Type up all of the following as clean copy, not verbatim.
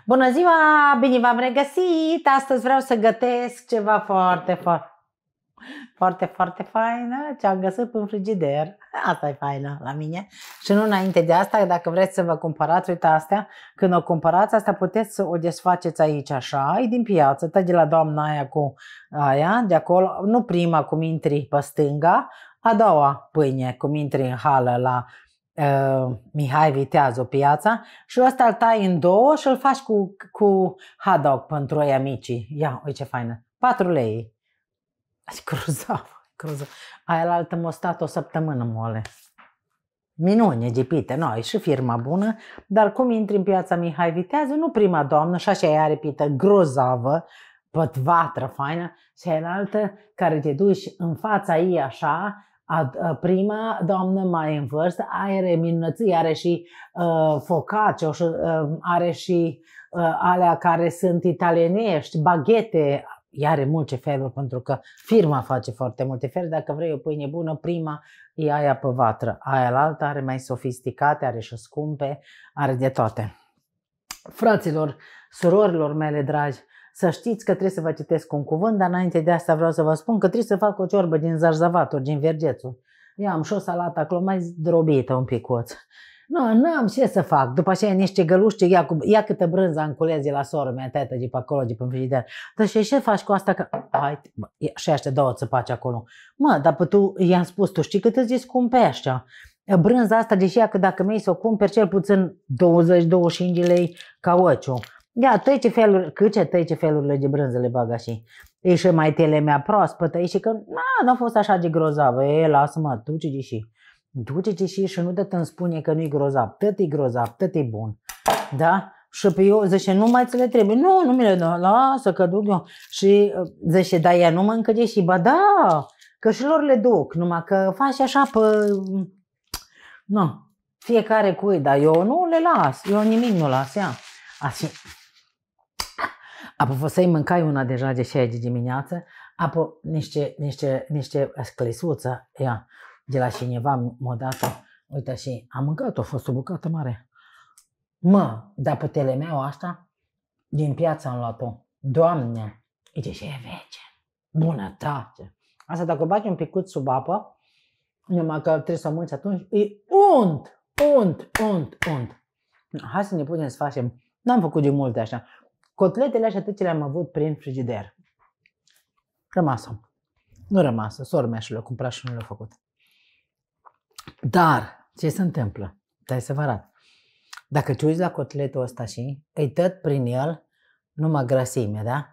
Bună ziua, bine v-am regăsit! Astăzi vreau să gătesc ceva foarte faină ce am găsit în frigider. Asta e faină la mine. Și nu înainte de asta, dacă vreți să vă cumpărați, uite astea, când o cumpărați, asta puteți să o desfaceți aici așa, e din piață, tă de la doamna aia cu aia, de acolo, nu prima cum intri pe stânga, a doua pâine cum intri în hală la Mihai Viteazu piața și ăsta îl tai în două și îl faci cu hot dog pentru ei mici. Ia, uite ce faină. 4 lei. Grozav. Aia la altă m-a stat o săptămână moale. Minune, gipite, no, e și firma bună, dar cum intri în piața Mihai Viteazu, nu prima doamnă, și așa ea repită, grozavă, pătvatră faină, și aia la altă care te duci în fața ei așa, prima doamnă mai în vârstă, are minunății, are și focaccia, are și alea care sunt italienești, baghete, ea are multe feluri pentru că firma face foarte multe feluri. Dacă vrei o pâine bună, prima e aia pe vatră, aia la alta are mai sofisticate, are și scumpe, are de toate. Fraților, surorilor mele dragi, să știți că trebuie să vă citesc un cuvânt, dar înainte de asta vreau să vă spun că trebuie să fac o ciorbă din zarzavaturi, din vergețul. Eu am și o salată acolo mai zdrobită un picuț. Nu am ce să fac. După aceea niște găluși, ia câtă brânză am culez de la sora mea, teta, de pe acolo, de pe frigider. Dar și ce faci cu asta? Că... Hai, și ăștia 2 țăpaci acolo. Dar pe tu, i-am spus, tu știi cât îți scumpe ăștia? Brânza asta, deși că dacă mi-ai să o cumperi, cel puțin 20-25 lei ca ociu. Ia, trece feluri, câte trece felurile de brânză le bag așa. E și mai telemea proaspătă, e și că, nu a fost așa de grozavă, lasă-mă, duce-te și nu te-mi spune că nu-i grozav, tot e grozav, tot e bun, da? Și pe eu zice, nu mai ți le trebuie, nu mi le dă, lasă că duc eu. Și zice, da, ea nu mănâncă de și, ba da, că și lor le duc, numai că faci așa pe, fiecare cui, dar eu nu le las, eu nimic nu las, ia, așa. Apoi să-i mâncai una deja de 6 de dimineață, apoi niște sclisuță, ia, de la cineva m-a dat-o, uite și am mâncat-o, a fost o bucată mare. Dar pe telemeaua asta, din piață am luat-o. Doamne, uite și e vece, bunătate. Asta dacă o bagi un picuț sub apă, numai că trebuie să o mânci atunci, e unt. Hai să ne punem să facem, n-am făcut de multe așa. Cotletele așa toate le-am avut prin frigider. Nu rămasă, sora mea și le-a cumpărat și nu le-a făcut. Dar, ce se întâmplă? Stai să vă arăt. Dacă te uiți la cotletul ăsta și îi tot prin el numai grăsime, da?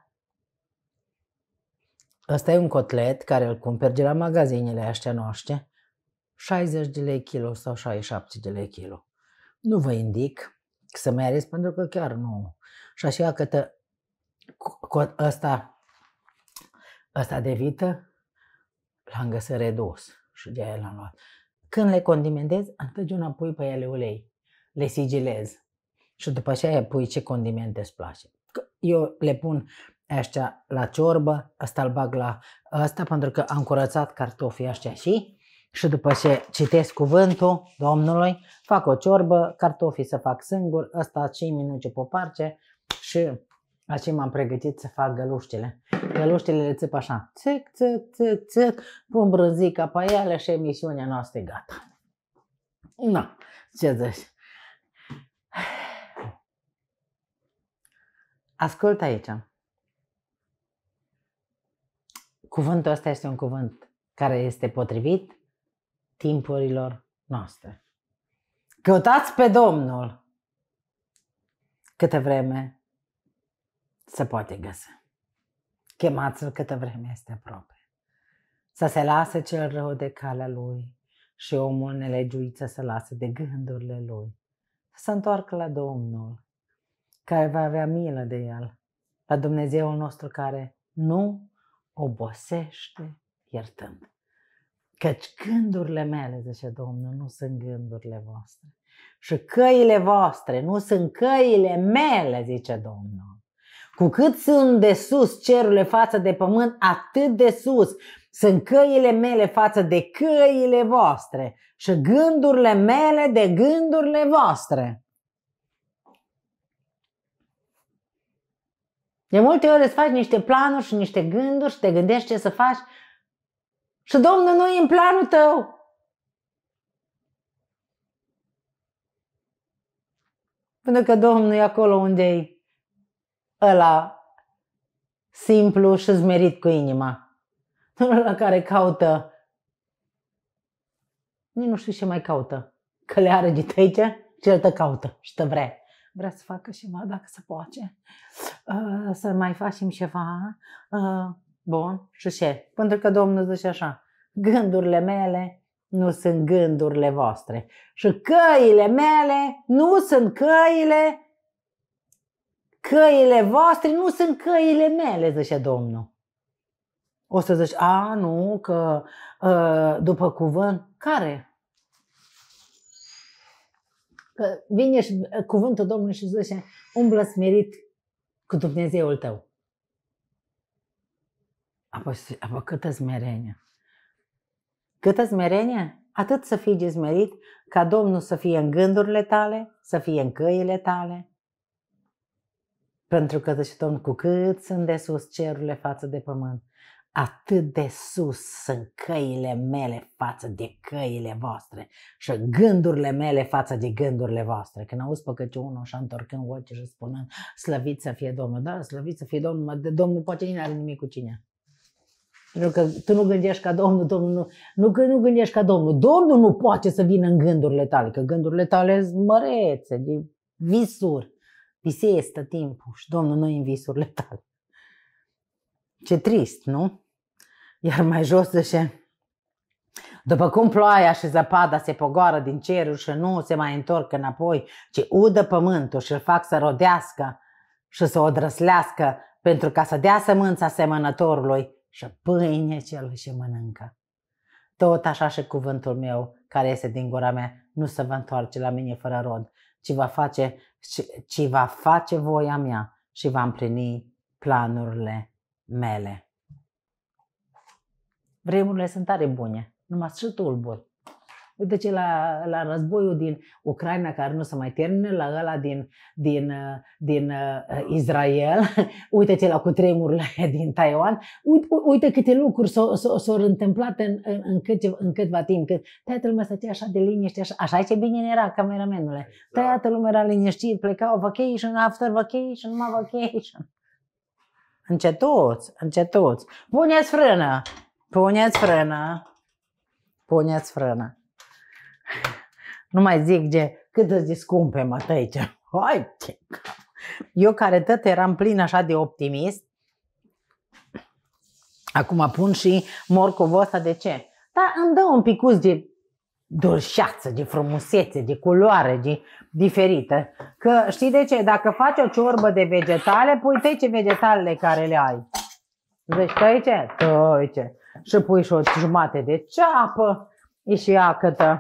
Ăsta e un cotlet care îl cumperi de la magazinele astea noastre, 60 de lei kilo sau 67 de lei kilo. Nu vă indic să meriți pentru că chiar nu. Și așa că ăsta de vită l-am găsit redus și de aia l-am luat. Când le condimentezi, întotdeauna pui pe ele ulei, le sigilezi și după aceea pui ce condimente îți place. Eu le pun ăștia la ciorbă, ăsta îl bag la ăsta pentru că am curățat cartofii ăștia și după ce citesc cuvântul Domnului, fac o ciorbă, cartofii să fac singur, ăsta 5 minute pe parce și așa m-am pregătit să fac găluștile. Găluștile le țip așa, țic, pun brânzica pe ele și emisiunea noastră e gata. Ce zici? Ascultă aici. Cuvântul ăsta este un cuvânt care este potrivit timpurilor noastre. Căutați pe Domnul câtă vreme se poate găsi. Chemați-l câtă vreme este aproape. Să se lase cel rău de calea lui și omul nelegiuit să se lase de gândurile lui. Să se întoarcă la Domnul, care va avea milă de el, la Dumnezeul nostru care nu obosește iertând. Căci gândurile mele, zice Domnul, nu sunt gândurile voastre. Și căile voastre nu sunt căile mele, zice Domnul. Cu cât sunt de sus cerurile față de pământ, atât de sus sunt căile mele față de căile voastre și gândurile mele de gândurile voastre. De multe ori îți faci niște planuri și niște gânduri și te gândești ce să faci și Domnul nu e în planul tău. Pentru că Domnul e acolo unde e ăla simplu și zmerit cu inima. Ăla care caută, nu știu ce mai caută, că le are de aici și el te caută și te vrea. Vrea să facă ceva, dacă se poate, să mai facem ceva. Bun, și ce? Pentru că Domnul zice așa, gândurile mele nu sunt gândurile voastre și căile mele nu sunt căile voastre nu sunt căile mele, zice Domnul. O să zici, nu, că după cuvânt, care? Că vine și cuvântul Domnului și zice, umblă smerit cu Dumnezeul tău. Apoi câtă smerenie. Câtă smerenie? Atât să fii smerit ca Domnul să fie în gândurile tale, să fie în căile tale. Pentru că, zice Domnul, cu cât sunt de sus cerurile față de pământ, atât de sus sunt căile mele față de căile voastre și gândurile mele față de gândurile voastre. Când auzi păcăciunul și întorcând ochii și spunând, slăvit să fie Domnul, da, slăvit să fie Domnul, Domnul poate nu are nimic cu cine. Pentru că tu nu gândești ca Domnul, nu gândești ca Domnul. Domnul nu poate să vină în gândurile tale, că gândurile tale sunt mărețe, de visuri. Visezi tot timpul și Domnul nu e în visurile tale. Ce trist, nu? Iar mai jos zice, după cum ploaia și zăpada se pogoară din ceruri și nu se mai întorc înapoi, ci udă pământul și îl fac să rodească și să o drăslească pentru ca să dea sămânța semănătorului și pâine cel și mănâncă. Tot așa și cuvântul meu care iese din gura mea nu se va întoarce la mine fără rod, ci va face voia mea și va împlini planurile mele. Vremurile sunt tare bune, numai și tulburi. Uite ce la războiul din Ucraina, care nu se mai termină, la ăla din Israel, uite ce la cutremurile din Taiwan, uite câte lucruri s-au întâmplat în câtva timp. Că toată lumea stătea așa de liniște, așa ce bine era cameramenule. Toată lumea era liniștit, plecau vacation, after vacation, numai vacation. Încetoți, încetoți. Puneți frână, puneți frână, puneți frână. Nu mai zic cât îți de scumpe, mă, tăice. Hai, ce... Eu care tot eram plin așa de optimist, acum pun și morcovul ăsta, de ce? Dar îmi dă un picuț de dulceață, de frumusețe, de culoare, de diferită. Că știi de ce? Dacă faci o ciorbă de vegetale, pui tăice vegetalele care le ai. Deci tăice? Tăice. Și pui și o jumate de ceapă, e și iacătă.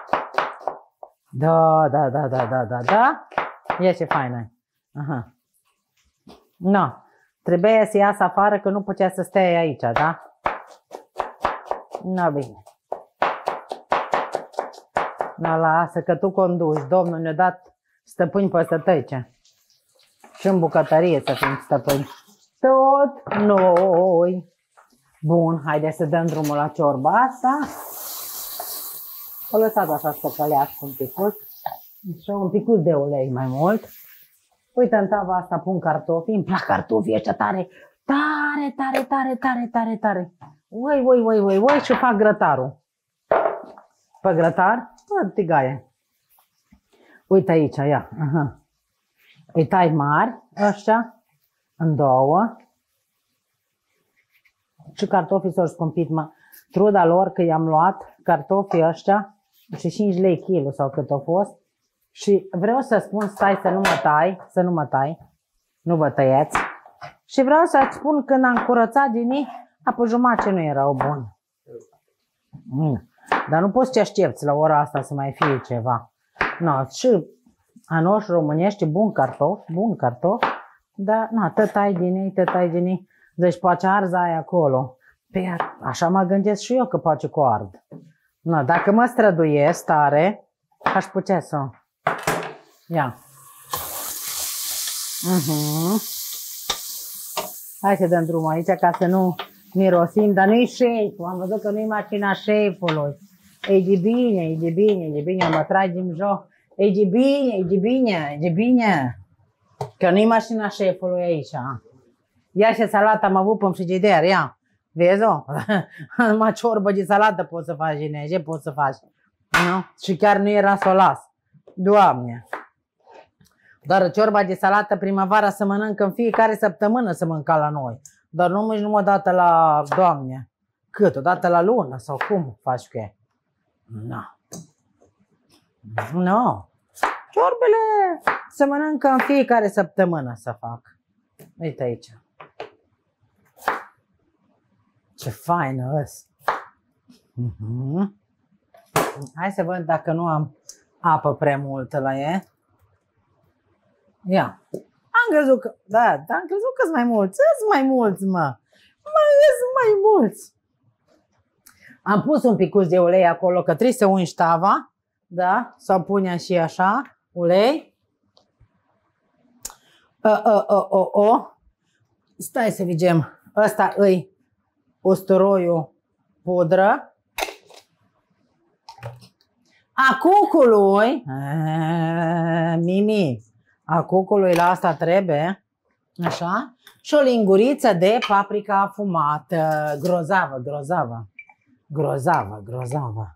Da. Ia ce faină. Aha. No. Trebuia să iasă afară că nu putea să stea aici, da? No, bine. No, lasă că tu conduci. Domnul ne-a dat stăpâni peste tăice. Și în bucătărie să fim stăpâni. Tot noi. Bun, haideți să dăm drumul la ciorba asta. O lăsat așa să călească un picuț. Și un picuț de ulei mai mult. Uite, în tava asta pun cartofi. Îmi plac cartofii ăștia tare. Tare. Ui, și fac grătarul. Pe grătar? Tigaie. Uite aici, ia. Aha. Îi tai mari ăștia în două. Și cartofii s-au scumpit, truda lor că i-am luat cartofii ăștia și 5 lei kilo sau cât au fost. Și vreau să spun, stai să nu mă tai, nu vă tăiați. Și vreau să-ți spun când am curățat din ei, apoi jumătate nu erau buni. Dar nu poți să te aștepți la ora asta să mai fie ceva. No, și anoși românești, bun cartof, dar tot ai din ei, deci poate arza aia acolo. Pe așa mă gândesc și eu că poate cu ard. No, dacă mă străduiesc tare, aș putea să... Ia. Hai să dăm drumul aici ca să nu mirosim, dar nu-i șeful. Am văzut că nu-i mașina șefului. E de bine, e de bine, e de bine, mă tragem joc. E de bine, e de bine, e de bine. Că nu-i mașina șefului aici. Ia și salata am avut pe frigider, ia. Vezi-o? Numai ciorbă de salată poți să faci, Ine, ce poți să faci? Nu? Și chiar nu era să o las. Doamne! Doar ciorba de salată primăvara să mănâncă în fiecare săptămână să mânca la noi. Dar nu o dată la, Doamne, cât? O dată la lună sau cum faci cu ea? Nu. Nu. Ciorbele se mănâncă în fiecare săptămână să fac. Uite aici. Ce faină ăsta. Hai să văd dacă nu am apă prea multă la ea. Ia. Am crezut că, da, am crezut că sunt mai mulți. Sunt mai mulți, mă. Sunt mai mulți. Am pus un picuț de ulei acolo, că trebuie să ungi tava. Da? Sau pune și așa, ulei. Stai să vedem. Ăsta îi usturoiul pudră. A cucului. Mimi. A cucului la asta trebuie. Așa. Și o linguriță de paprika afumată. Grozavă, grozavă. Grozavă, grozavă.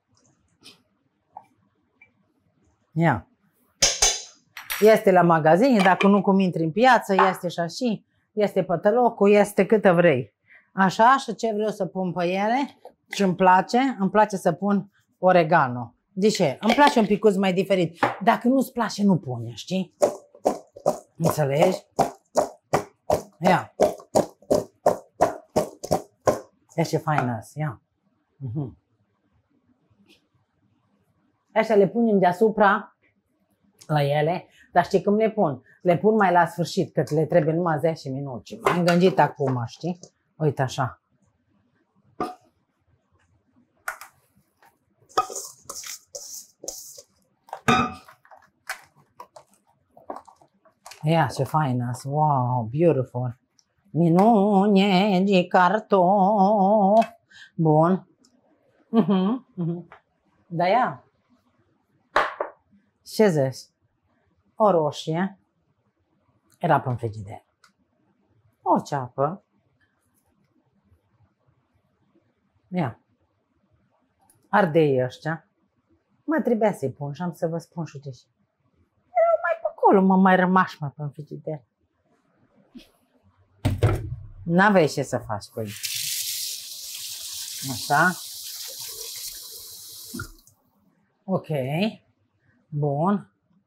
Ia. Este la magazin, dacă nu cum intri în piață, este și așa, este pătălocul, este câtă vrei. Așa, și ce vreau să pun pe ele și îmi place să pun oregano. De ce? Îmi place un picuț mai diferit. Dacă nu-ți place, nu pune, știi? Înțelegi? Ia. Ia ce faină asta, ia. Așa le punem deasupra la ele, dar știi cum le pun? Le pun mai la sfârșit, că le trebuie numai 10 minute. Am gândit acum, știi? Uite așa. Ia ce faină, wow, beautiful. Minune de carton. Bun. Da, ia. Ce zici? O roșie. Era pe frigider. O ceapă. Ia. Ardei ăștia. Mă trebuia să-i pun și am să vă spun și ce. Erau mai pe acolo, mai rămași pe frigider. N-aveai ce să faci cu ei. Așa. Ok. Bun.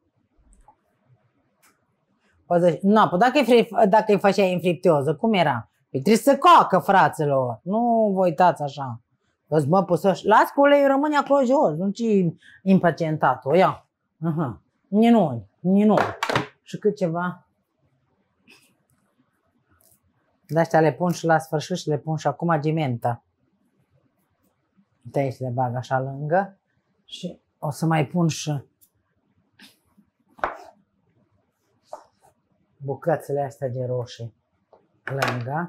Nu, dacă îi făceai în friptioză, cum era? Păi trebuie să coacă, fraților. Nu vă uitați așa. Mă pusăși. Las că uleiul rămâne acolo jos. Nu ci impacientat-o. Ia. Ninuni. Și cât ceva. De astea le pun și la sfârșit și le pun și acum gimenta. De aici le bag așa lângă. Și o să mai pun și bucățile astea de roșii lângă.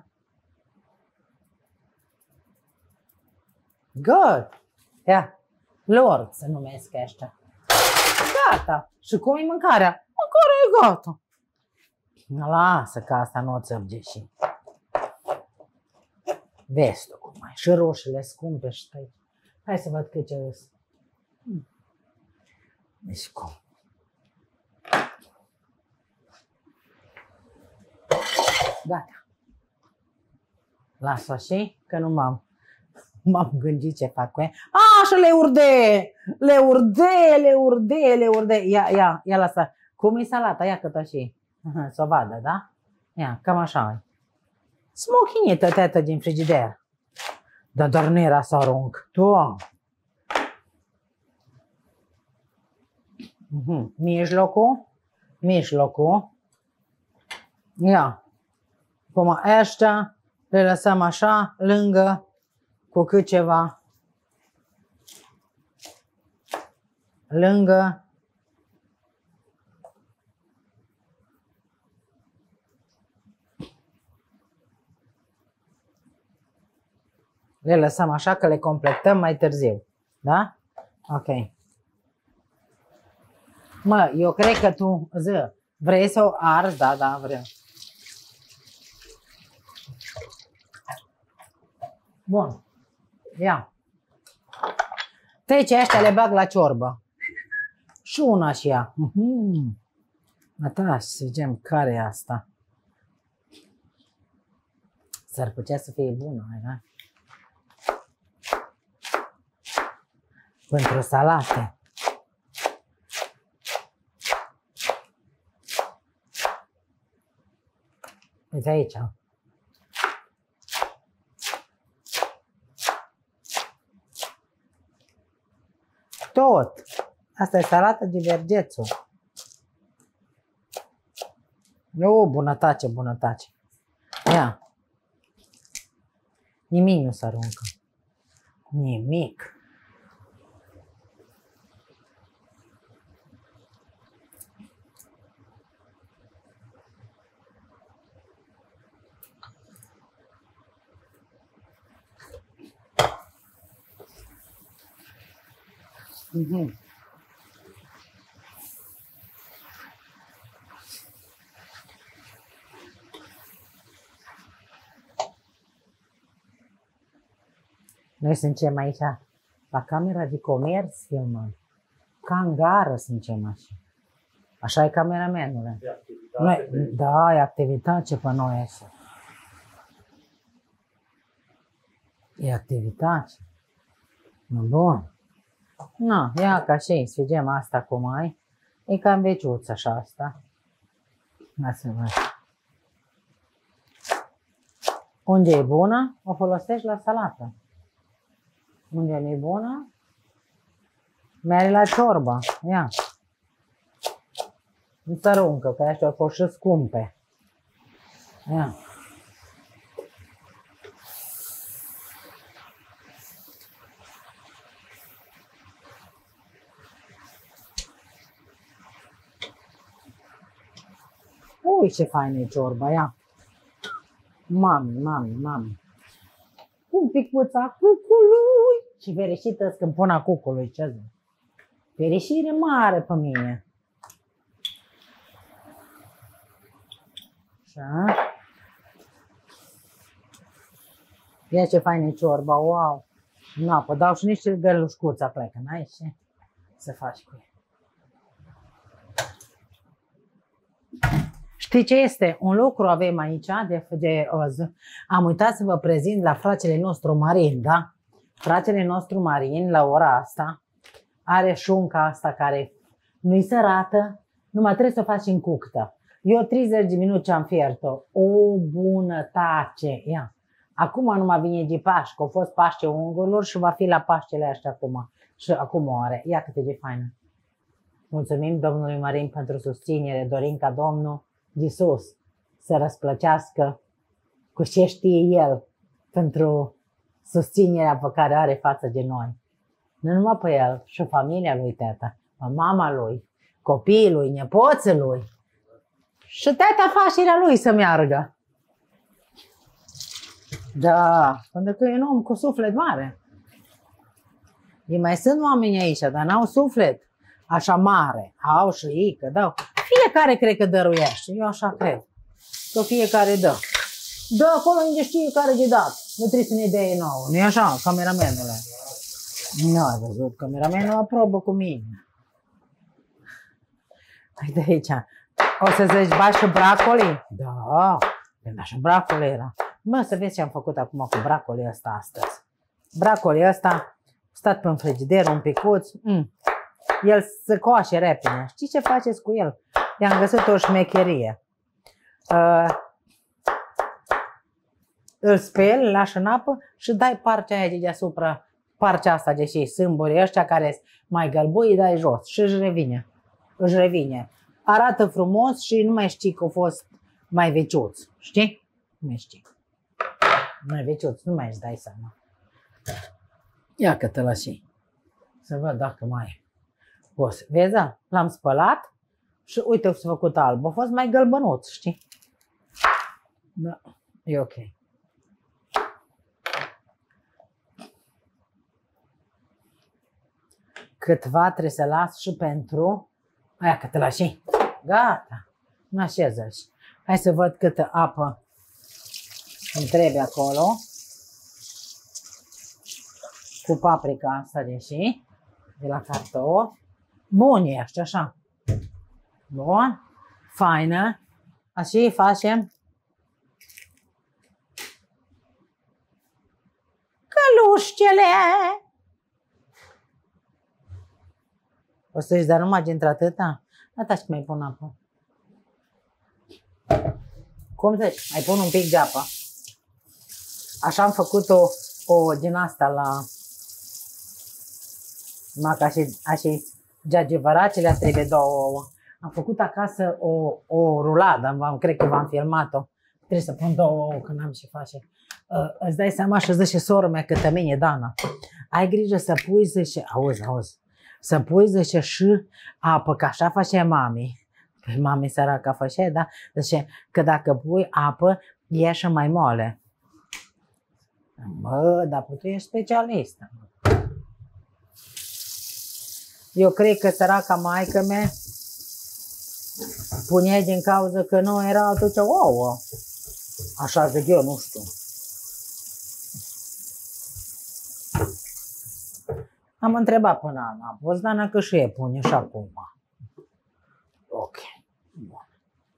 Good! Ia, lord se numesc ăștia. Gata! Și cum e mâncarea? Mâncarea e gata! Lasă că asta nu o țăpge și. Vezi tu cum ai. Și roșiile scumpe și tăi. Hai să văd cât ce îs. Deci cum? Gata. Las-o așa, că nu m-am gândit ce fac cu ea. A, și le urde. Ia lasă. Cum e salata? Ia cât așa. Să o vadă, da? Ia, cam așa e. Smochinită tătă din frigider. Dar doar nu era să arunc. Doamne. Mijlocul. Ia. Acum ăștia le lăsăm așa, lângă, cu cât ceva. Lângă. Le lăsăm așa că le completăm mai târziu. Da? Ok. Mă, eu cred că tu, vrei să o arzi? Da, da, vreau. Bun. Ia. Trece ăștia le bag la ciorbă. Și una și ea. Nataș, să vedem care e asta. S-ar putea să fie bună, da? Pentru salate. Uite aici. Tot. Asta e salată de vergețu. O, bunătace, bunătace. Ia. Nimic nu se aruncă. Nimic. Noi suntem aici, la camera de comerț, filmăm. Ca în gară suntem așa. Așa e cameramenul. Noi, da, e activitate pe noi așa. E activitate. Bun. Na, ia ca și să vedem asta cum ai. E cam veciuță așa asta. Lasă-mă. Unde e bună, o folosești la salată. Unde nu e bună, mergi la ciorbă. Ia. Nu se aruncă, că ăștia au fost și scumpe. Ia. Ui, ce faină e ciorba, ia. Mami, mami, mami. Un picuța cucului. Și fericită scâmpuna cucului, ce zic? Fericire mare pe mine. Așa. Ia ce faină e ciorba, wow. În apă, dau și niște gălușcuța, plecă, n-ai ce să faci cu ea. Știi ce este? Un lucru avem aici, am uitat să vă prezint la fratele nostru Marin, da? Fratele nostru Marin, la ora asta, are șunca asta care nu-i sărată, numai trebuie să o faci în cuctă. Eu 30 de minute am fiert-o. O bunătace! Ia! Acum nu mai vine de Paște, că a fost Paște ungurilor și va fi la Paștele așa acum. Și acum o are. Ia cât de faină! Mulțumim domnului Marin pentru susținere, dorim ca Domnul Iisus să răsplăcească cu ce știe El pentru susținerea pe care are față de noi. Nu numai pe El, și familia lui tata, mama lui, copiii lui, nepoții lui și toată afacerea lui să meargă. Da, pentru că e un om cu suflet mare. Ei mai sunt oameni aici, dar n-au suflet așa mare. Au și ei, că dau. Fiecare cred că dăruiește, eu așa cred. Că fiecare dă. Dă acolo unde știe care de dat. Nu trebuie să ne dea ei nouă. Nu-i așa, cameramenule? Nu ai văzut, cameramenul aprobă cu mine. Uite aici. O să zici, ba și bracoli? Da, când așa bracoli era. Mă, să vezi ce am făcut acum cu bracoli ăsta astăzi. Bracoli ăsta, stat pe frigider un picuț. El se coașe repede. Știi ce faceți cu el? I-am găsit o șmecherie. Îl speli, îl lași în apă și dai partea aia de deasupra, partea asta de cei sâmburi ăștia care sunt mai gălbui, îi dai jos și își revine. Își revine. Arată frumos și nu mai știi că a fost mai veciuț. Știi? Nu mai știi. Mai veciuț, nu mai îți dai seama. Ia că te lăsi. Să văd dacă mai poți. Vezi, da? L-am spălat și uite, s-a făcut alb. A fost mai gălbănuț, știi? Da, e ok. câtva trebuie să las și pentru aia că te lași. Gata. Nu așeză-și. Hai să văd câtă apă îmi trebuie acolo. Cu paprika asta deși, de la cartofi. Bun ești, așa. Bun. Faină. Așa facem. Călușcele. O să-și dea numai într-atâta? Ata și mai pun apă. Cum zici? Mai pun un pic de apă. Așa am făcut o din asta la maca și geagevăracele, trebuie 2 ouă. Am făcut acasă o ruladă, cred că v-am filmat-o. Trebuie să pun 2 ouă, că n-am ce face. Îți dai seama și zice sora mea către mine, Dana, ai grijă să pui, zice, auzi, să pui, zice, și apă, că așa face mami. Păi mami săraca face, da? Zice că dacă pui apă, ieșe mai moale. Mă, dar tu ești specialistă. Eu cred că săraca maică-mea punea din cauza că nu erau atunci ouă. Așa zic eu, nu știu. Am întrebat până Ana, poți, Dana, că și e pune și acum. Ok. Bun.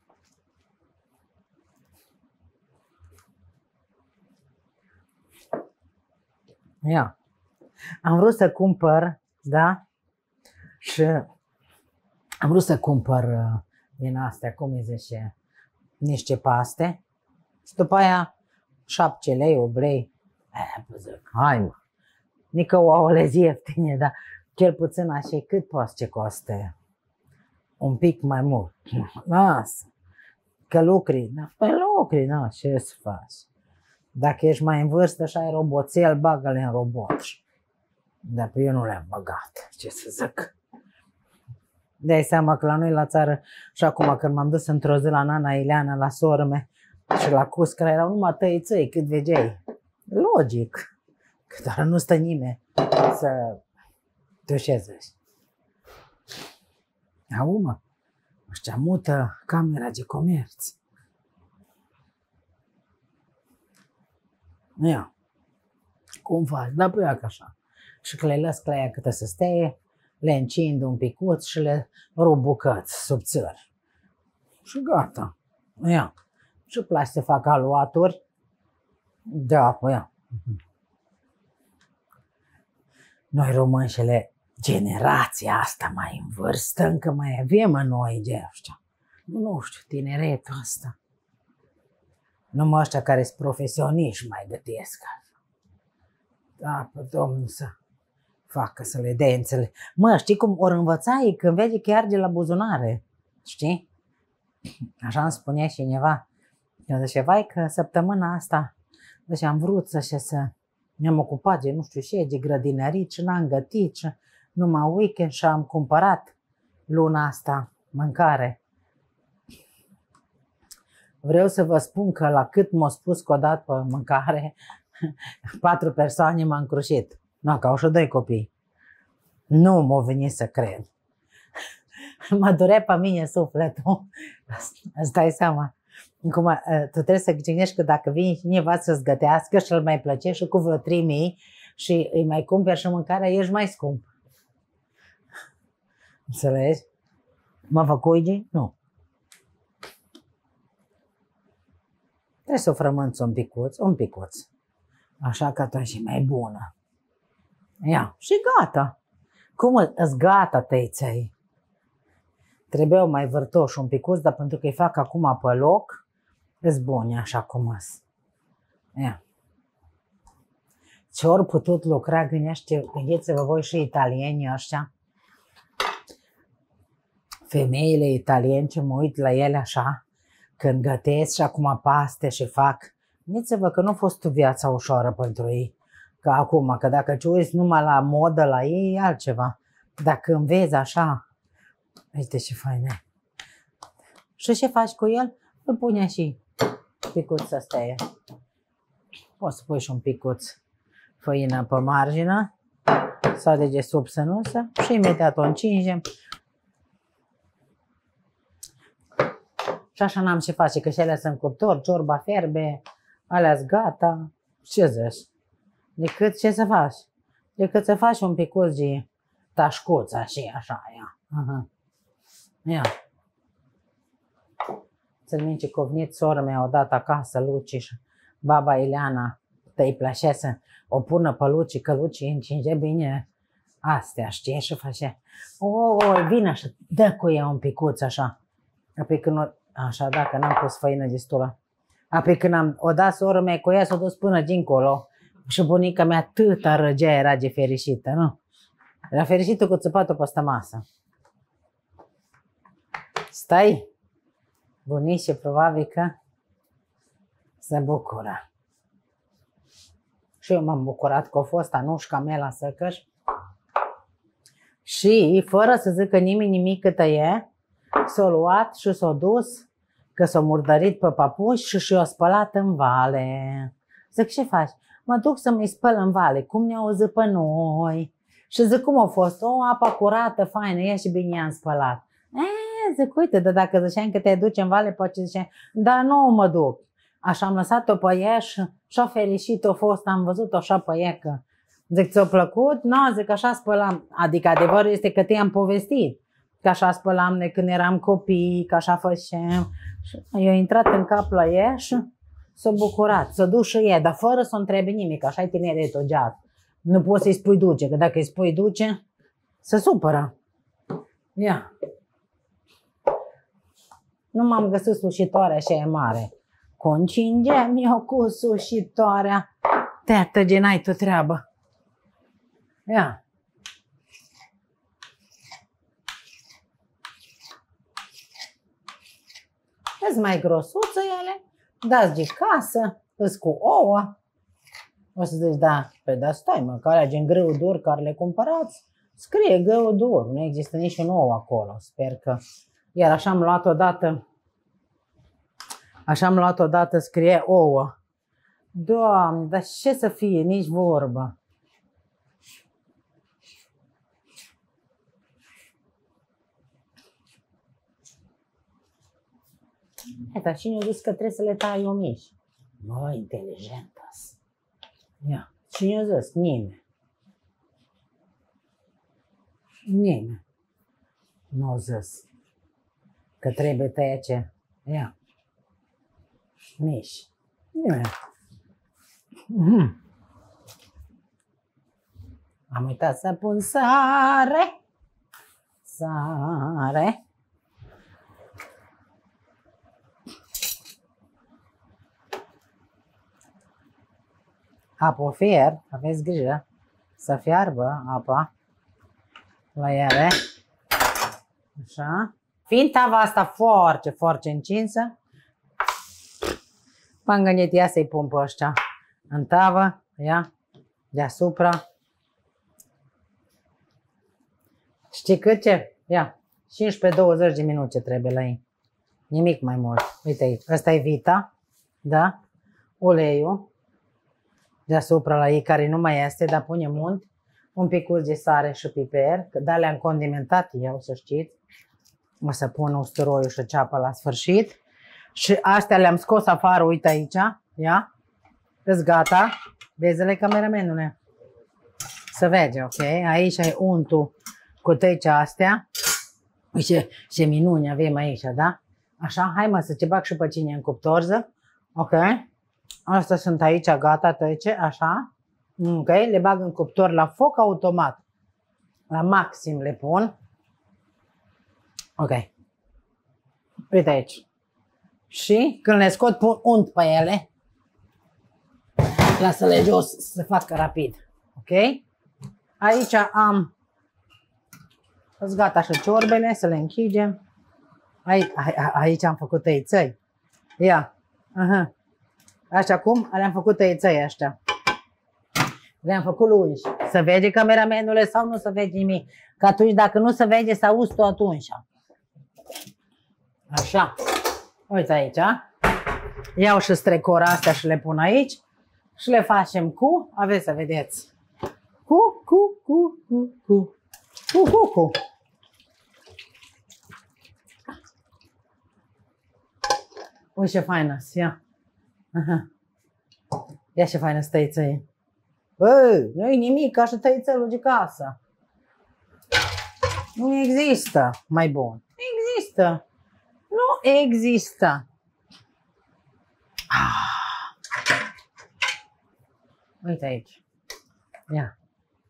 Ia. Am vrut să cumpăr, da? Și am vrut să cumpăr din astea, cum îi zice, niște paste. Și după aia 7 lei, 8 lei. Zic, hai mă. Nică ouăle zi ieftine, dar cel puțin așa, cât poate ce costă? Un pic mai mult. Lasă. Că lucri, da? Păi lucri, da, ce să faci? Dacă ești mai în vârstă și ai roboțel, bagă-le în robot. Dar pe eu nu le-am băgat, ce să zic. Dai seama că la noi la țară, și acum când m-am dus într-o zi la nana Ileana, la soră mea și la Cuscra, erau numai tăițăi cât vegeai. Logic. Că doar nu stă nimeni să tușezești. Aumă, ăștia mută camera de comerț. Ia, cum faci? Da, pe ea așa. Și că le las cleia câtă să stea, le încind un picuț și le rup bucăți subțiri. Și gata. Ia. Și place să fac aluaturi de apă, ia. Noi românșele, generația asta mai în vârstă, încă mai avem noi de ăștia. Nu știu, tineretul ăsta. Numai ăștia care sunt profesioniști mai gătesc. Da, pe Domnul să facă să le dea înțeleg. Mă, știi cum ori învăța ei când vede că arge la buzunare? Știi? Așa îmi spunea cineva. Eu zice, vai că săptămâna asta, deci am vrut să ne-am ocupat de nu știu ce, de grădinărit și n-am gătit și numai weekend și am cumpărat luna asta mâncare. Vreau să vă spun că la cât m-a spus că o dat pe mâncare, 4 persoane m-am crușit. Nu, că au și 2 copii. Nu m-a venit să cred. Mă durea pe mine sufletul. Îți dai seama. Acum, tu trebuie să gândești că dacă vine cineva să-ți gătească și îl mai plăce și cu vreo 3000 și îi mai cumperi și mâncarea, ești mai scump. Înțelegi? Mă făcuigi? Nu. Trebuie să o frămânți un picuț. Așa că atunci e mai bună. Ia, și gata. Cum îți gata tăiței? Trebuiau mai vârtoși un picuț, dar pentru că îi fac acum pe loc, îți buni așa cum îs. Ia. Ce ori putut lucra, gândiți-vă voi și italienii ăștia. Femeile italiene, ce mă uit la ele așa, când gătesc și acum paste și fac. Gândiți-vă că nu a fost viața ușoară pentru ei. Ca acum, că dacă te uiți numai la modă la ei, e altceva. Dacă înveți așa, uite ce fain e. Și ce faci cu el? Îl pune și picuț să stea. Poți să pui și un picuț făină pe margină, sau de desubt sănusă și imediat o încingem. Și așa n-am ce face, că și alea sunt cuptor, ciorba fierbe, alea-s gata. Ce zici? Decât ce să faci? Decât să faci un picuț de tașcuța și așa, ia. Ia. Ți-l minte că a venit sora mea odată acasă, Luci, și baba Ileana te-i plăcea să o pună pe Luci, că Luci încinge bine astea, știi, și face. Vine așa, dă cu ea un picuț așa. Apoi când așa, dacă n-am pus făină destulă. Apoi când o dat sora mea cu ea, s-a dus până dincolo. Și bunica mea atâta răgea, era de fericită, nu? Era fericită cu țăpatul peste masă. Stai? Bunici, probabil că se bucură. Și eu m-am bucurat că a fost Anușca mea la Săcăș. Și, fără să zică nimeni nimic câtă e, s-a luat și s-a dus, că s-a murdărit pe papuși și și-a spălat în vale. Zic, ce faci? Mă duc să-mi spăl în vale, cum ne-au auzit pe noi. Și zic, cum a fost? O, apa curată, faină, ia și bine i-am spălat. Zic, uite, dar dacă ziceam că te duci în vale, poate ziceam, da, nu mă duc. Așa am lăsat-o pe ea și-a fericit, a fost, am văzut-o așa pe ea că... Zic, ți-a plăcut? Nu, zic, așa spălam. Adică adevărul este că te-am povestit. Că așa spălam de când eram copii, că așa făceam. Și eu intrat în cap la ea și s-a bucurat. S-a dus și ea, dar fără să o întrebe nimic, așa e tineretul geat. Nu poți să-i spui duce, că dacă îi spui duce, se supără. Ia. Nu m-am găsit sușitoarea așa e mare. Concingem eu cu sușitoarea. Teată, gen, ai tu treabă. Ia. Îți mai grosuță ele, dați de casă, îți cu ouă. O să zici, da, pe da stai mă, că alea gen grâu dur care le cumpărați, scrie grâu dur, nu există niciun ou acolo, sper că. Iar așa am luat odată, scrie ouă. Doamne, dar ce să fie, nici vorbă. Dar cine a zis că trebuie să le tai o mici? Mă, inteligentă-s. Ia, cine a zis? Nimeni. Nimeni. Nu a zis că trebuie tăiace. Ia. Mici. Nimeni. Am uitat să pun sare. Sare. Apă fier, aveți grijă să fiarbă apa la ele. Așa. Fiind tava asta foarte, foarte încinsă, m-am gândit ia să-i pun pe ăștia în tavă, ia, deasupra. Știi cât ce? Ia, 15-20 de minute trebuie la ei. Nimic mai mult. Uite aici, ăsta e vita, da? Uleiul. Deasupra la ei, care nu mai este, dar punem mult, un picuț de sare și piper, că da, le-am condimentat eu, să știți. O să pun usturoiul și ceapă la sfârșit. Și astea le-am scos afară, uite aici, ia, îs gata. Vezi-le, cameramenule? Să vezi, ok? Aici e untul cu tăice astea. Uite ce minuni avem aici, da? Așa, hai mă să ce bag și pe cine în cuptor, ok? Astea sunt aici gata, tăice, așa. Ok, le bag în cuptor la foc automat. La maxim le pun. Ok. Uite aici. Și când le scot, pun unt pe ele. Lasă-le jos să se facă rapid. Ok? Aici am gata și ciorbele, să le închidem. Aici am făcut tăițăi. Ia. Aha. Așa cum le-am făcut tăițăi ăștia. Le-am făcut lungi. Să vede cameramenule sau nu să vede nimic. Că atunci dacă nu se vede, să auzi tu atunci. Așa. Uite aici. Iau și strecora astea și le pun aici. Și le facem cu, aveți să vedeți, cu Cu. Uite ce faină, ia. Aha. Ia ce faină stăiță. Bă, nu-i nimic ca și tăițelul de casă. Nu există mai bun. Nu există. Nu există. Uite aici. Ia.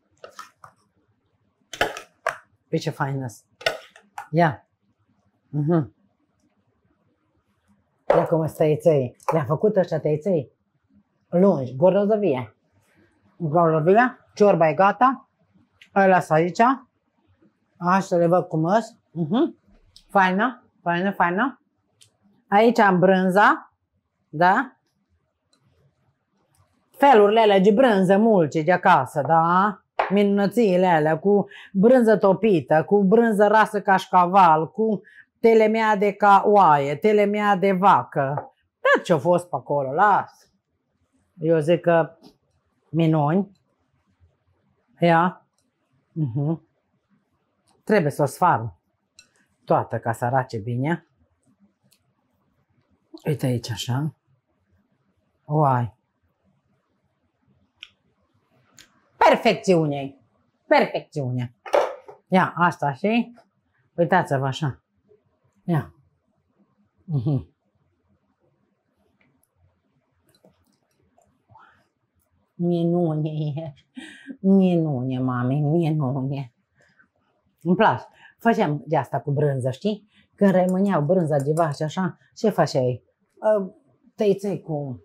Pe ce faină. Ia. Ia cum sunt tăiței. Le-a făcut ăștia tăiței lungi. Gordozăvie. Ciorba e gata. Îl las aici. Așa le văd cum îs. Faină. Aici am brânza. Da? Felurile alea de brânză mulci de acasă, da? Minunățiile alea cu brânză topită, cu brânză rasă cașcaval, cu telemea de oaie, telemea de vacă. Da, ce-a fost pe acolo, las. Eu zic că minuni. Ia. Trebuie să o sfarm toată ca să arace bine. Uite aici așa. Uai. Perfecțiune. Ia, asta și uitați-vă așa. Ia. Minune, mami, minune. Îmi place. Făceam de asta cu brânză, știi? Când rămâneau brânza de vaci așa, ce făceai? Tăiței cu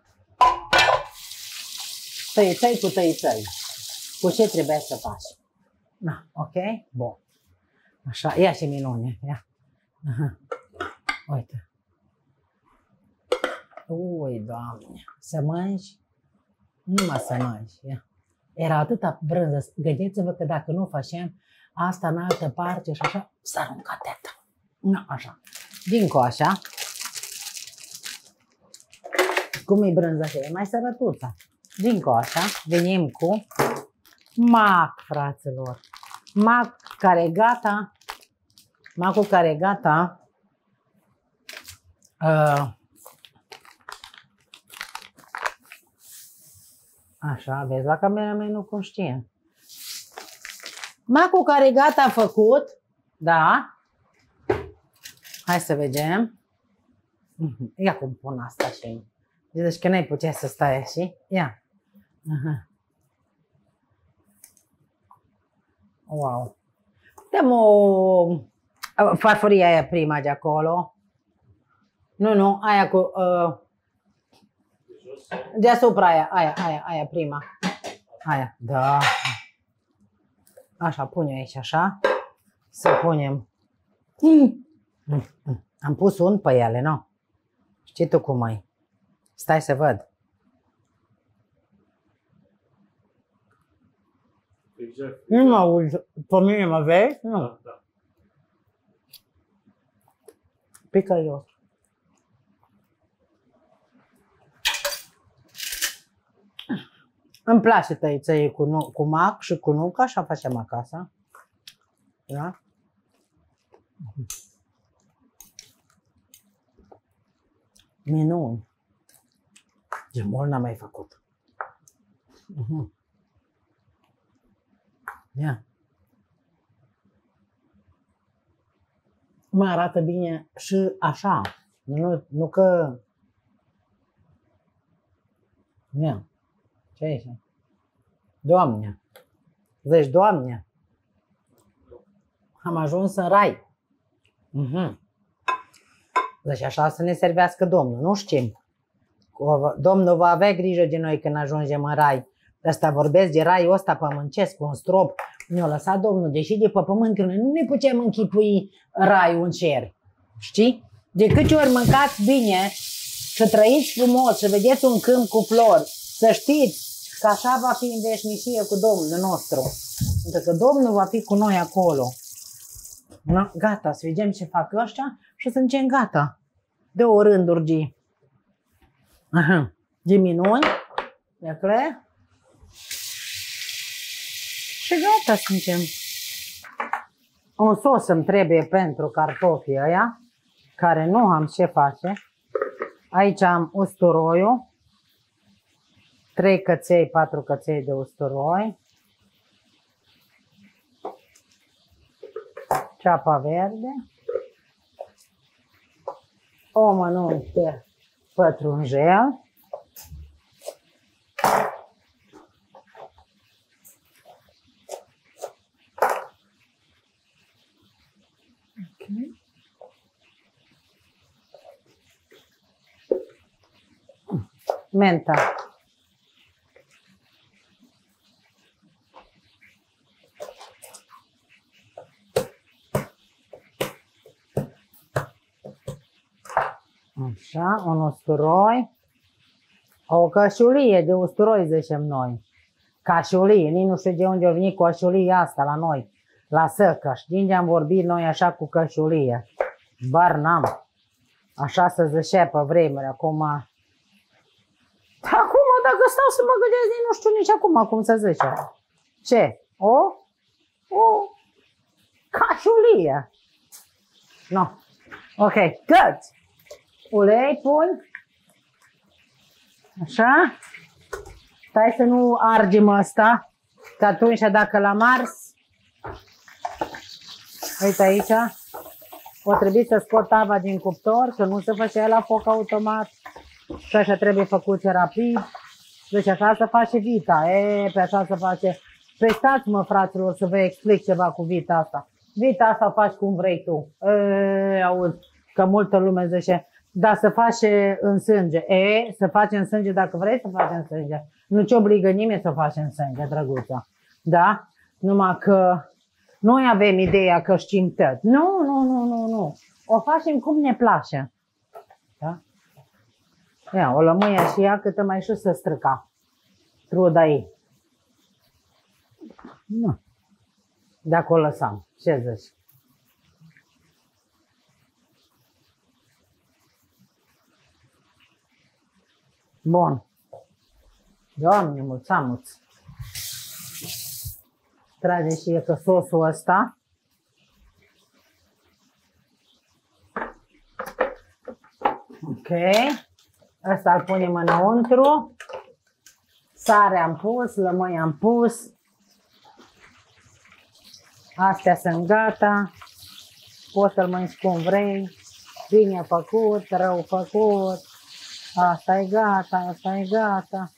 tăiței. Cu ce trebuie să faci? Na, ok? Bun. Așa, ia și minune. Ia. Aha. Uite. Ui, Doamne. Să mânci? Numai să mânci. Ia. Era atâta brânză. Gândiți-vă că dacă nu facem asta în altă parte și așa, s-ar arunca teta. Nu, așa. Dinco așa. Cum e brânza așa? E mai sărătuță. Dinco așa. Venim cu mac, fraților. Mac care e gata. Macul care e gata. Așa, vezi, la camera mea nu cum știe. Macul care e gata făcut. Da. Hai să vedem. Ia cum pun asta și... Deci că n-ai putea să stai așa. Ia. Aha. Wow. Dăm o farfuria aia prima de acolo. Nu, aia cu... deasupra aia prima. Aia, da. Așa, pune aici așa. Să punem... Am pus un pe ele, nu? Știi tu cum e? Stai să văd. Exact. Nu mă auzi. Pe mine mă vezi? Nu. Da. Pică eu. Îmi place tăiței cu mac și cu nuc, așa facem acasă. Da? Minuni. De mult n-am mai făcut. Ia. Mă arată bine și așa. Nu că... Ia. Ce e așa? Doamne. Zici, Doamne. Am ajuns în rai. Deci așa să ne servească Domnul. Nu știm. Domnul va avea grijă de noi când ajungem în rai. De asta vorbesc de raiul ăsta pămâncesc, un strop. Ne-a lăsat Domnul, deși de pe pământ, că noi nu ne putem închipui raiul în cer. Știi? De câte ori mâncați bine și trăiți frumos și vedeți un câmp cu flori, să știți că așa va fi în veșnicie cu Domnul nostru. Pentru că Domnul va fi cu noi acolo. No, gata, să vedem ce fac ăștia și să zicem gata. De o rânduri de... De minuni. E clar? Și gata, suntem. Un sos îmi trebuie pentru cartofii ăia, care nu am ce face. Aici am usturoiul, 3 căței, 4 căței de usturoi, ceapa verde, o mănunchi de pătrunjel, menta. Așa, un usturoi. O cășulie de usturoi, zicem noi. Cașulie, nici nu știu de unde a venit cășulia asta la noi. La Săcăș. Din ce am vorbit noi așa cu cășulie. Bar n-am. Așa se zicea pe vremuri. Acum, dacă stau să mă gândesc, nu știu nici acum cum se zice. Ce? O cașulie. No. Ok, good. Ulei pun. Așa. Stai să nu argem ăsta. Că atunci dacă l-am ars. Uite aici. O trebuie să scot tava din cuptor, că nu se făcea la foc automat. Și așa trebuie făcut rapid. Deci așa se face vita. Pe așa se face. Păi stați-mă, fraților, să vă explic ceva cu vita asta. Vita asta o faci cum vrei tu. Auzi, că multă lume zice, dar se face în sânge. Se face în sânge dacă vrei să faci în sânge. Nu te obligă nimeni să faci în sânge, drăguța. Da? Numai că noi avem ideea că știm tot. Nu. O facem cum ne place. Da? Ia, o lămâie și ea câtă mai și să străca. Truda ei. Nu. Dacă o lăsam. Ce zici? Bun. Doamne, mulțamuți. Trage și e că sosul ăsta. Ok. Ăsta îl punem înăuntru. Sare am pus, lămâi am pus. Astea sunt gata. Poți să-l mănânci cum vrei. Bine făcut, rău făcut. Asta e gata, asta e gata.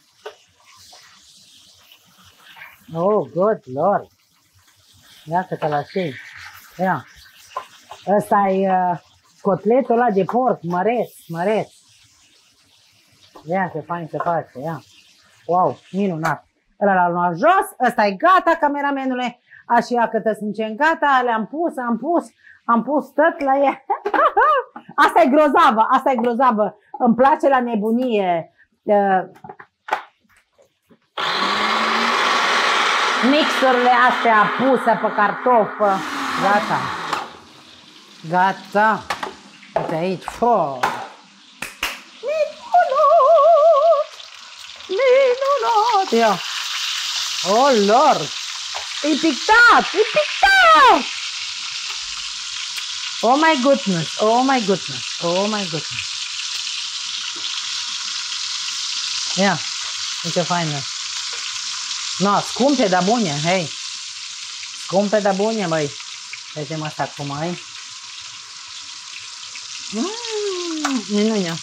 Oh, good lord. Ia că te la știi. Ia. Ăsta e cotletul ăla de porc, măreț. Ia ce fain se face, ia. Wow, minunat. Ăla l-am luat jos, ăsta e gata, cameramenule. Așa că te suntem gata, le-am am pus tot la ea. Asta e grozavă. Îmi place la nebunie. Mixurile astea puse pe cartofă. Gata. Uite aici. Minunat. Ia. Oh, Lord. E pictat. Oh my goodness. Ia. Uite faină. No, scumpe, dar bune, hei. Scumpe, dar bune, băi. Vedem asta cum ai. Minunea.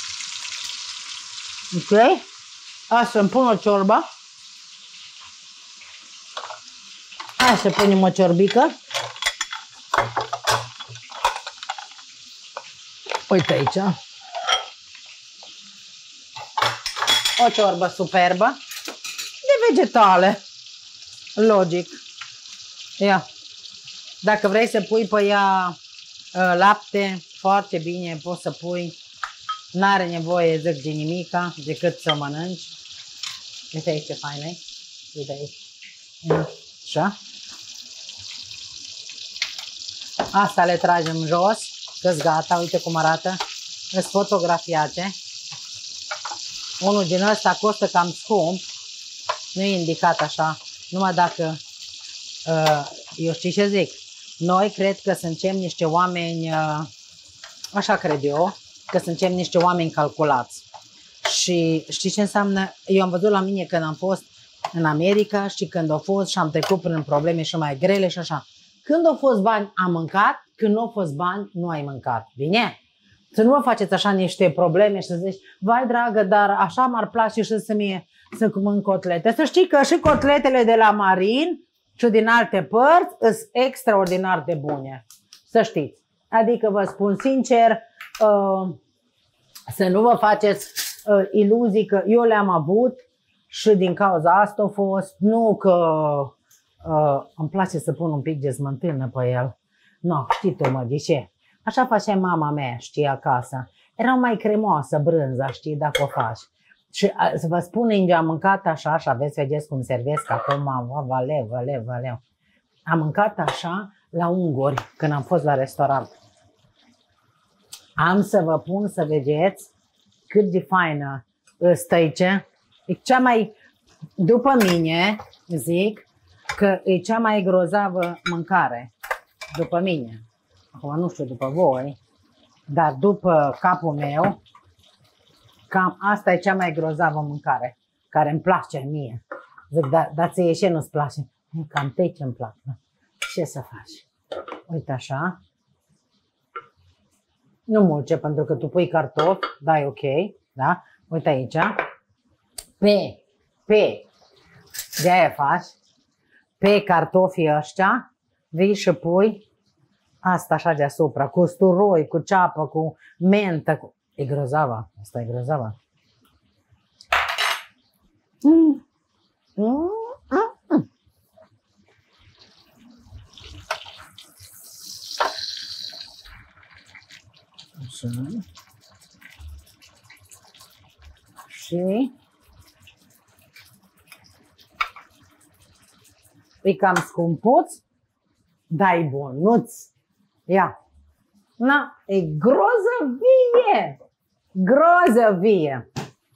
Ok. Așa, îmi pun o ciorbă. Așa, punem o ciorbică. Uite aici. O ciorbă superbă. De vegetale. Logic. Ia. Dacă vrei să pui pe ea lapte, foarte bine, poți să pui. N-are nevoie, zic, de nimica, decât să mănânci. Uite aici ce fain e. Uite aici. Așa. Asta le tragem jos, că-s gata, uite cum arată. Sunt fotografiate. Unul din ăsta costă cam scump. Nu e indicat așa, numai dacă Eu știi ce zic? Noi cred că suntem niște oameni, așa cred eu, că suntem niște oameni calculați. Și știi ce înseamnă? Eu am văzut la mine când am fost în America și când au fost și am trecut prin probleme și mai grele și așa. Când au fost bani, am mâncat, când nu au fost bani, nu ai mâncat. Bine? Să nu vă faceți așa niște probleme și să zici, vai dragă, dar așa m-ar place și să mănânc cotlete. Să știi că și cotletele de la Marin și din alte părți sunt extraordinar de bune. Să știți. Adică vă spun sincer, să nu vă faceți iluzii că eu le-am avut și din cauza asta a fost, nu că îmi place să pun un pic de smântână pe el. Nu, știi tu mă, de ce? Așa face mama mea, știi, acasă. Era mai cremoasă brânza, știi, dacă o faci. Și să vă spun, Inge, am mâncat așa și vedeți cum servesc acum, valeu. Am mâncat așa la unguri când am fost la restaurant. Am să vă pun să vedeți cât de faină stăice. E cea mai, după mine, zic că e cea mai grozavă mâncare. După mine. Acum nu știu după voi, dar după capul meu, cam asta e cea mai grozavă mâncare, care îmi place mie. Zic, dar ție ce nu-ți place? Cam pe ce îmi plac. Ce să faci? Uite așa. Nu mulce, pentru că tu pui cartofi, da, e ok, da? Uite aici. De-aia faci. Pe cartofii ăștia, vii și pui asta așa deasupra, cu usturoi, cu ceapă, cu mentă. E grozava, asta e grozava. Așa. Și e cam scumpuț, dar e bunuț. Ia. Na, e grozăvie. Grozăvie.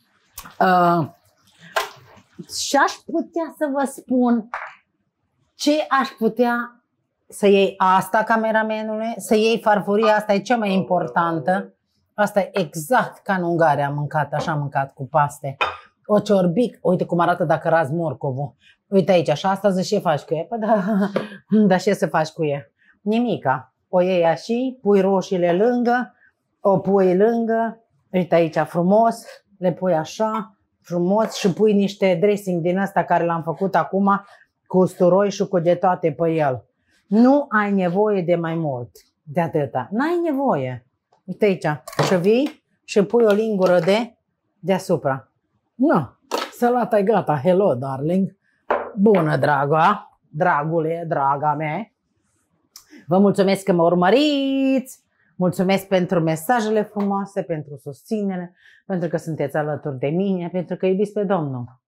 Și aș putea să vă spun ce aș putea să iei asta, cameramenule, să iei farfuria, asta e cea mai importantă. Asta e exact ca în Ungaria am mâncat, așa am mâncat cu paste. O ciorbic, uite cum arată dacă razi morcovul. Uite aici, așa asta zici, ce faci cu ea? Păi da, dar ce să faci cu ea? Nimica. O iei așa, pui roșiile lângă, o pui lângă, uite aici frumos, le pui așa, frumos și pui niște dressing din ăsta care l-am făcut acum cu usturoi și cu de toate pe el. Nu ai nevoie de mai mult, de atâta. N-ai nevoie. Uite aici, și vii și pui o lingură deasupra. Nu, salata e gata. Hello, darling. Bună, draga, dragule, draga mea. Vă mulțumesc că mă urmăriți. Mulțumesc pentru mesajele frumoase, pentru susținere, pentru că sunteți alături de mine, pentru că iubiți pe Domnul.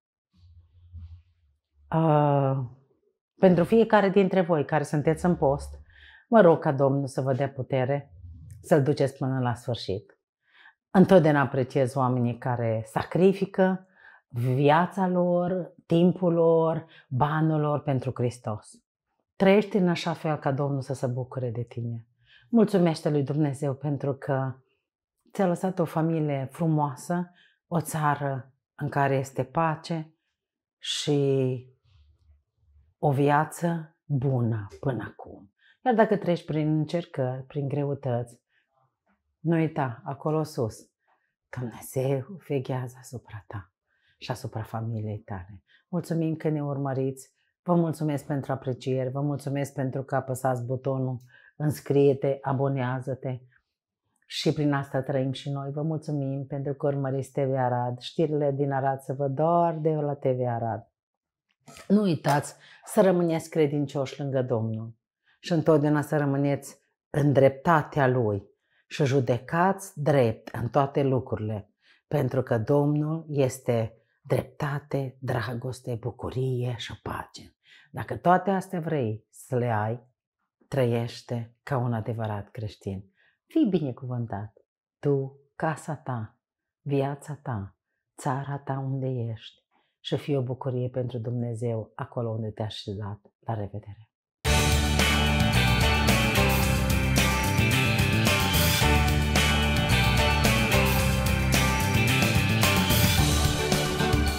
Pentru fiecare dintre voi care sunteți în post, mă rog ca Domnul să vă dea putere să-l duceți până la sfârșit. Întotdeauna apreciez oamenii care sacrifică viața lor, timpul lor, banul lor pentru Hristos. Trăiește în așa fel ca Domnul să se bucure de tine. Mulțumește lui Dumnezeu pentru că ți-a lăsat o familie frumoasă, o țară în care este pace și o viață bună până acum. Iar dacă treci prin încercări, prin greutăți, nu uita, acolo sus, Dumnezeu veghează asupra ta și asupra familiei tale. Mulțumim că ne urmăriți, vă mulțumesc pentru apreciere, vă mulțumesc pentru că apăsați butonul înscrie-te, abonează-te și prin asta trăim și noi. Vă mulțumim pentru că urmăriți TV Arad, știrile din Arad să văd doar de la TV Arad. Nu uitați să rămâneți credincioși lângă Domnul și întotdeauna să rămâneți în dreptatea Lui și judecați drept în toate lucrurile, pentru că Domnul este dreptate, dragoste, bucurie și pace. Dacă toate astea vrei să le ai, trăiește ca un adevărat creștin. Fii binecuvântat, tu, casa ta, viața ta, țara ta unde ești și fii o bucurie pentru Dumnezeu acolo unde te-a așezat. La revedere!